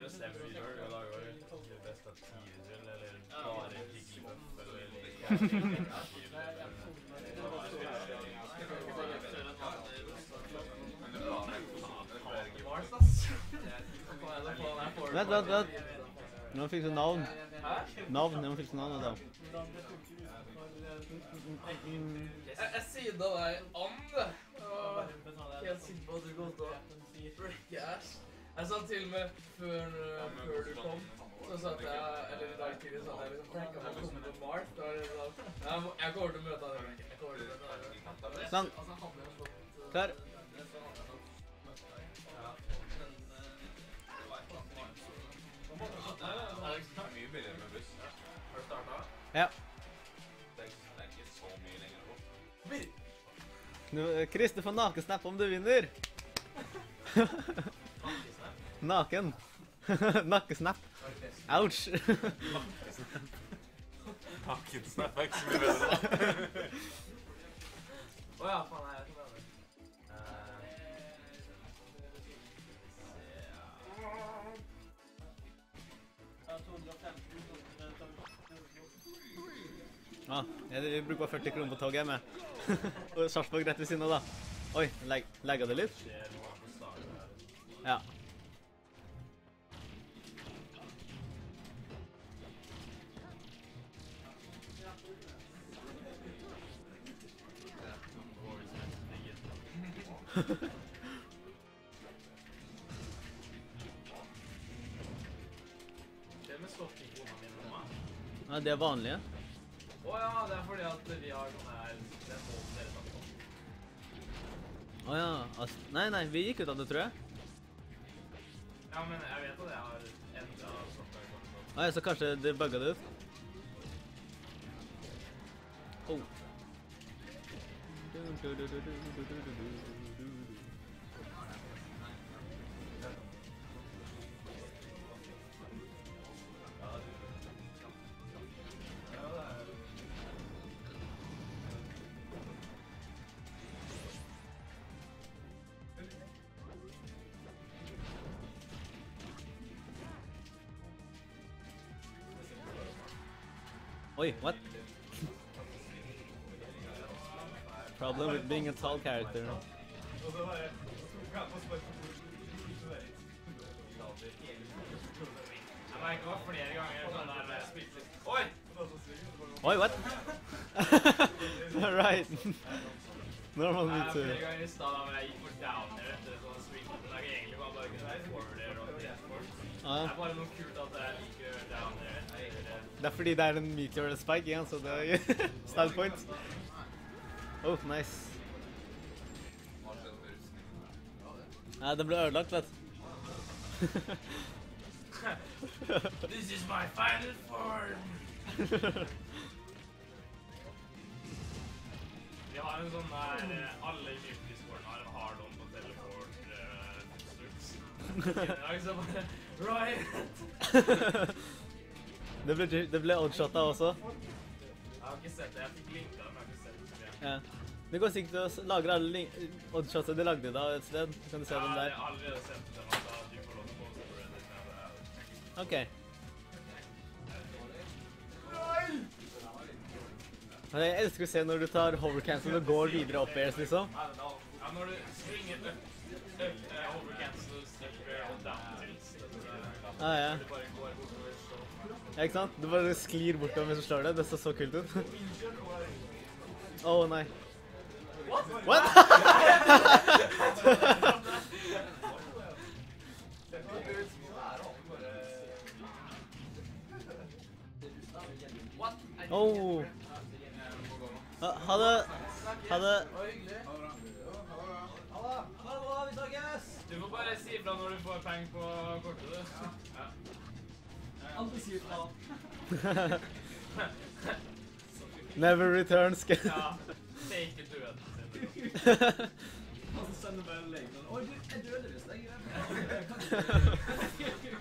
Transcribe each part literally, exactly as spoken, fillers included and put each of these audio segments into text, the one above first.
Stemmer-videoer, du lager jo det beste av ti-videoer, eller bare Jigglypuff, eller Vent, vent, vent. Nå fikk du navn. Navn, nå fikk du navn da. Jeg sier da deg Anne. Helt sikker på at du kommer til å brekke ass. Jeg sa til og med før, før du kom, så sa jeg, eller i dag tidlig, så hadde jeg liksom pranket meg å komme til Mart. Da var det sånn, jeg, jeg kommer til å møte deg, jeg kommer til å møte deg. Sånn. Klar. mye billigere med buss. Har du startet? Ja. Det er ikke så mye lenger å gå. Nu, Chris, du får nakensnapp om du vinner. Naken. Nakkesnapp. Ouch. Nakensnapp er ikke så mye bedre. Åja, faen, jeg tror det. Ja, jeg bruker bare førti kroner på toget med. Og Sarpsborg rett ved siden av da. Oi, lag, lagget det litt? Ja. Det med stokkingene mine nå. Ja, det er vanlige. Åja, det er fordi at vi har sånne her, den måten dere snakker om. Åja, altså, nei, nei, vi gikk ut av det, tror jeg. Ja, men jeg vet at jeg har endret stokkingene. Åja, så kanskje det bugget det ut? Oh. Oi, what? Problem with being a tall character. Jeg merker meg flere ganger sånn der med spilt. Oi! Oi, what? Alright. Normal me Jeg too. flere ganger i stedet da jeg gikk for downer etter sånn spilt. Men jeg egentlig bare bare kunne være forwarder og transport. Det er bare noe kult at jeg liker downer. Det er fordi det er en meteor spike igjen, så det er style point. Oh, nice. Ja, det ble ødelagt, vet du. This is my final form! Vi har en sånn der, alle i Discorden har en hard-on på teleport konstrukt. I dag så bare, right! Det ble, det ble oddshottet også. Jeg har ikke sett det, jeg fikk linka, men jeg har ikke sett det. Ja. Det går sikkert til å lagre alle oddshottet de lagde da et sted. Kan du se dem Ja, der? jeg har allerede sett dem, altså, du får lov til å poste på Reddit, men det Ok. Jeg elsker å se når du tar hovercancel og går videre opp airs, liksom. Ja, når du springer up, up, uh, over cancels, up air og down tilts, Ah, ja. du bare går bortover, så... Ja, ikke sant? Du bare sklir bortover mens du slår det. Det ser så kult ut. Åh, oh, nei. What? What? Oh. Ha, ha det. Ha det. Du må bare si ifra når du får penger på kortet, du. Ja. Alltid si ifra. Never return. Ja, take it to it. Og så sender bare legene. Oi, du, jeg døde hvis jeg jeg kan ikke.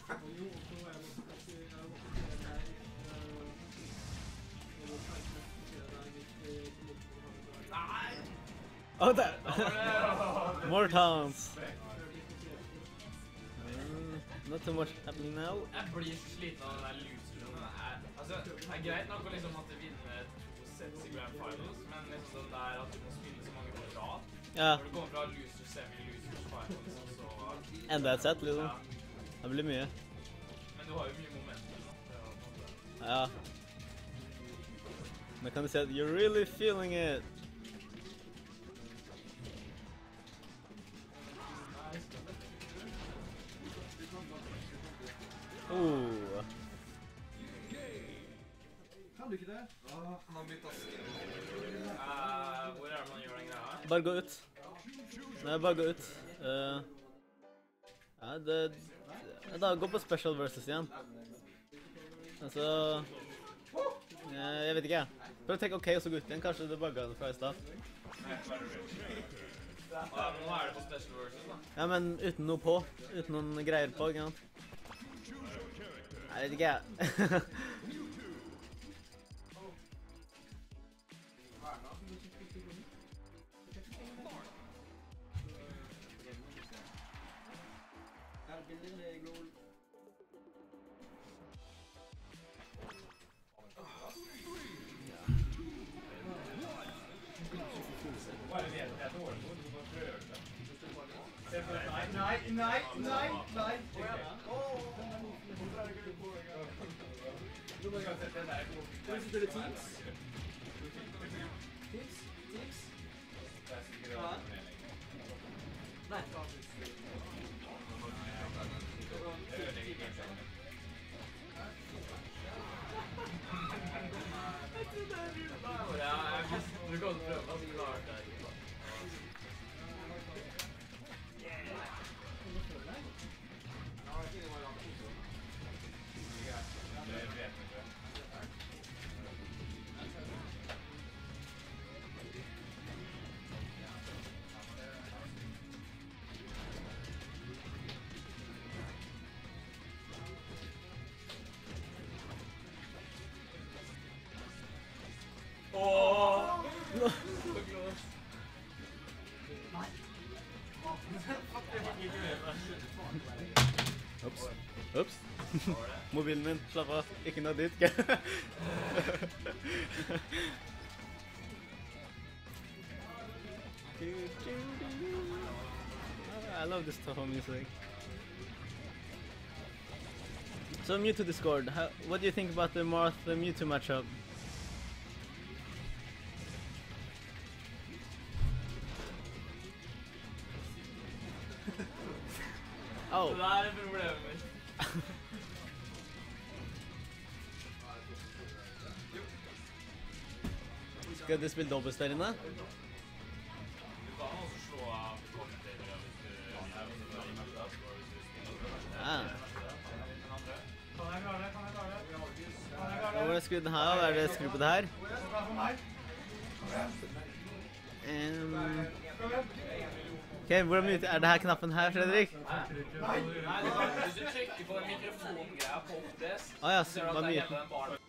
Oh, that. More towns. Not too much happening now. Jeg blir så sliten av den der loser-zonen. Det er- Altså, det er greit nok å liksom måtte vinne to sets i Grand Finals, men liksom den der at du må spille så mange på rad. Ja, Når du kommer fra loser, semi, loser, finals, så... enda et set, liksom. Ja. Det blir mye. Men du har jo mye momentum, da. Det er jo på en måte... Ja. Nå kan du si at you're really feeling it. Oh. Kan du ikke det? Uh, hvor er det man gjør den greia? Bare gå ut. Nei, bare gå ut. Uh, ja, det... Da, gå på special versus igjen. Altså... Jeg vet ikke, jeg. Prøv å tenke ok, og så gå ut igjen. Kanskje det bugget fra i stad. Ja, men nå er det på special versus, da. Ja, men uten noe på. Uten noen greier på, ikke sant? Jeg vet ikke, jeg. Her bilder deg, lol. Nei, nei, nei, nei. Nå må jeg sette den der. Skal vi spille Teams? Teams? Teams? Ja. Nei. Ja, jeg visste du kan prøve å klare det. Åh! Så close. Ups. Ups. Mobilen min, slapp av. Ikke noe dit. I love this Toho music. So Mewtwo Discord, how, what do you think about the Marth uh, Mewtwo matchup? Oh. Det der er problemet mitt. Skal du spille dobbelt der inne? Du kan også slå av kommentere hvis du er Ah. Kan jeg klare det? Kan jeg klare det? Kan jeg klare det? Hvor er skrudd her? Er det skru på det her? Um, ok, hvor mye er det her knappen her, Fredrik? Nei, nei, hvis du trykker på den mikrofongreia på O B S, Ah, ja, så ser du hva at det er mye? hele den baren.